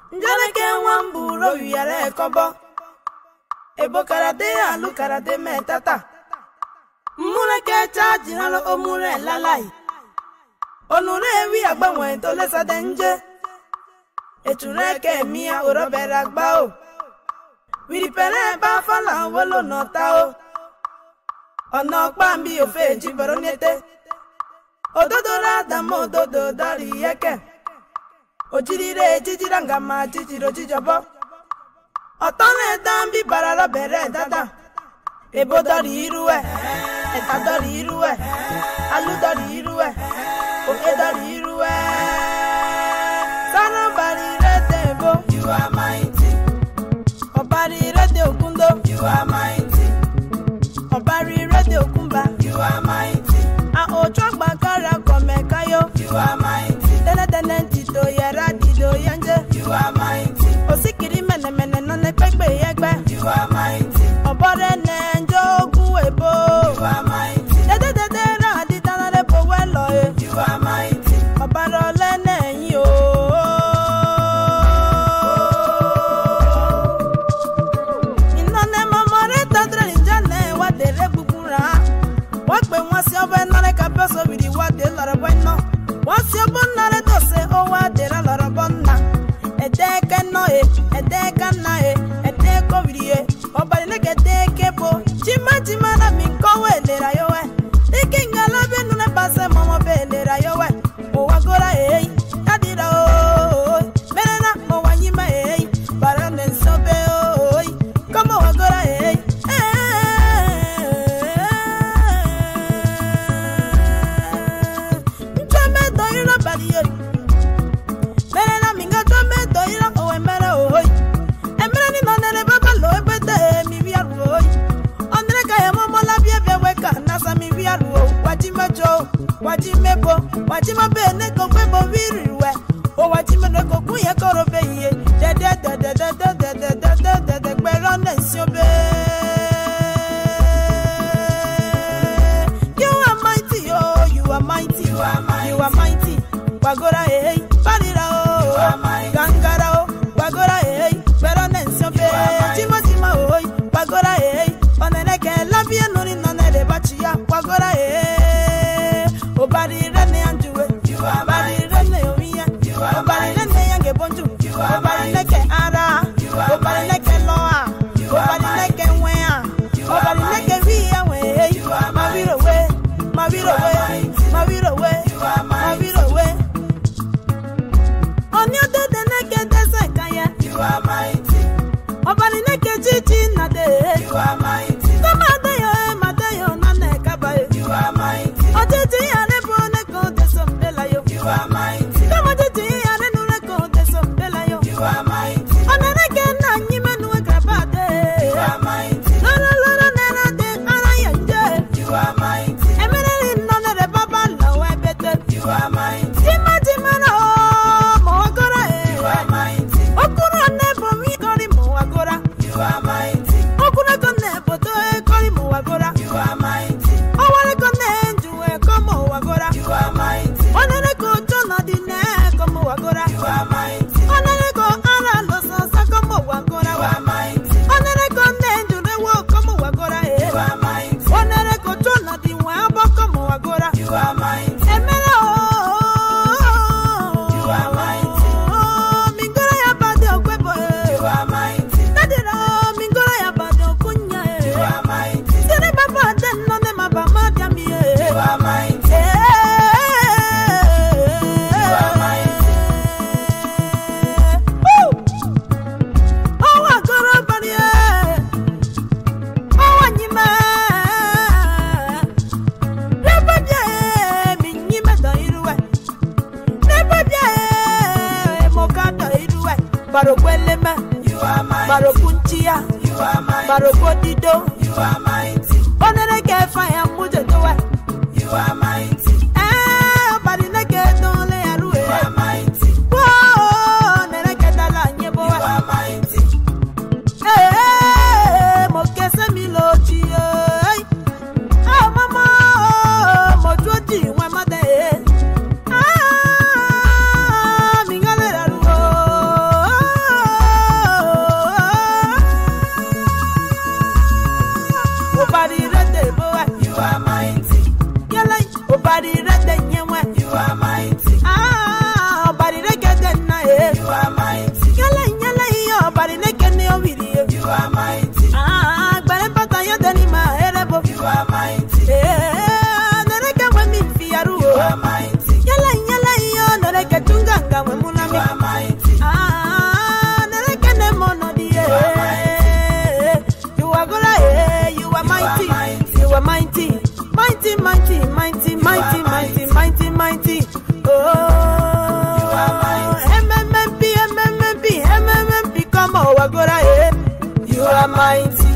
Njaleke wamburo yale kobo. Ebo karate alu karate metata. Mule ke chaji halo omule lalai. Onure wi agbanwe to lesa denje. Etureke mia orobera gbao. Wiripere ba fala wolo notao. Ono pambi ofeji baronete. Ododo rada mododo dari yeke. Ojirire jijiranga ma jijiro jijobo. Otone dambi barara bere dada. Ebo dari iruwe. Eta dari iruwe. Alu dari iruwe. Oke dari iruwe. Sana bari rete bo. You are mighty. Obari rete okundo. You are mighty. Obari rete okumba. You are mighty. A ocho bakara komekayo. You are mighty. Tene tito yera dido yanje. You are mighty. Osikiri mene mene nane pekbe yegbe. You are mighty. Obore nenjo guwebo. You are mighty. Dede ra di tanare po welo e. You are mighty. Obaro lene yo. Inone mamore tadre njane wa dere bukura. Wakbe wasi obe nare kapeso vidi wa de lare bueno. Wasi obo nare dose o wa dere lare bonna. Edeke no e, edeka na e, edeko vidi e. Obari neke deke po. Chima na minkowe lera yo we. Ike ngala be nune base momo be lera yo we. O wagora e, adira o. Merena mo wanyima e. Barane sobe o. Como wagora e. Njame doira bari yo. Merena minga njame doira o emere o. Emere ni nonere baba lo ebete mi via ro. Andre kaya momo la bie weka nasa mi via ro. Wajimajo, wajimebo, wajimabe ne ko gbebo viriwe. O wajimene ko kuye korobe ye. De gbero ne siobe. You are mighty, oh, you are mighty, you are mighty, you are mighty. Wagora eh, barira oh, gangara oh, wagora eh, gbero ne siobe. Jima oh, wagora eh, oneneke labie nuri nonere bachiya. Wagora eh, obari rene anjuwe, obari rene omiya, obari rene yange bonju, obari neke ara, obari neke loa, obari neke wea, obari neke via we, maviro we, maviro we, maviro we, maviro we. Onyo de neke desa kaya, you are mighty. Obari neke chichi na de, you are mighty. Madayo na neka bae, you are mighty. Ojeji ane bone ko de sombela yo, you are mighty. Ojeji ane nure ko de sombela yo, you are mighty. Oneneke na nyime nuwe grabade, you are mighty. Lolo nera de ara yanje, you are mighty. Emereri nonere baba lawe bete, you are mighty. Jima na o mo agora e, you are mighty. Okura nebo mi kori mo agora, you are mighty. Okura kone boto e kori mo agora, you are mighty. Owale kone nju e komo agora, you are mighty. Onere ko chona dine komo agora, you are mighty. Onere ko ara loso sa komo agora, you are mighty. Onere ko nenju re wo komo agora e, you are mighty. Onere ko chona diwa abo komo agora, you are mighty. Emere o, you are mighty. Mingora ya bade okwebo e, you are mighty. Nadira mingora ya bade okunya e, you are mighty. Sere baba den no ne mabama diami e, you are mighty. You are mighty. Oh agora bani e, oh anyima. Rebabia e minyima da iruwe. Rebabia e mokata iruwe. Barokwelema, you are mighty. Barokunchia, you are mighty. Barokodido, you are mighty. Onere ke fire muje towe, you are mighty. Bari neke dole aruwe, you are mighty. Whoa, nere ke dala nyebo, you are mighty. Mokese miloji, mama, mojoji wemade. Mingale aruwe. mighty. You are mighty. Mighty, mighty, mighty, mighty, mighty, mighty, mighty. Oh, you are mighty. MMP, MMP, MMP, come over, go ahead. You are mighty.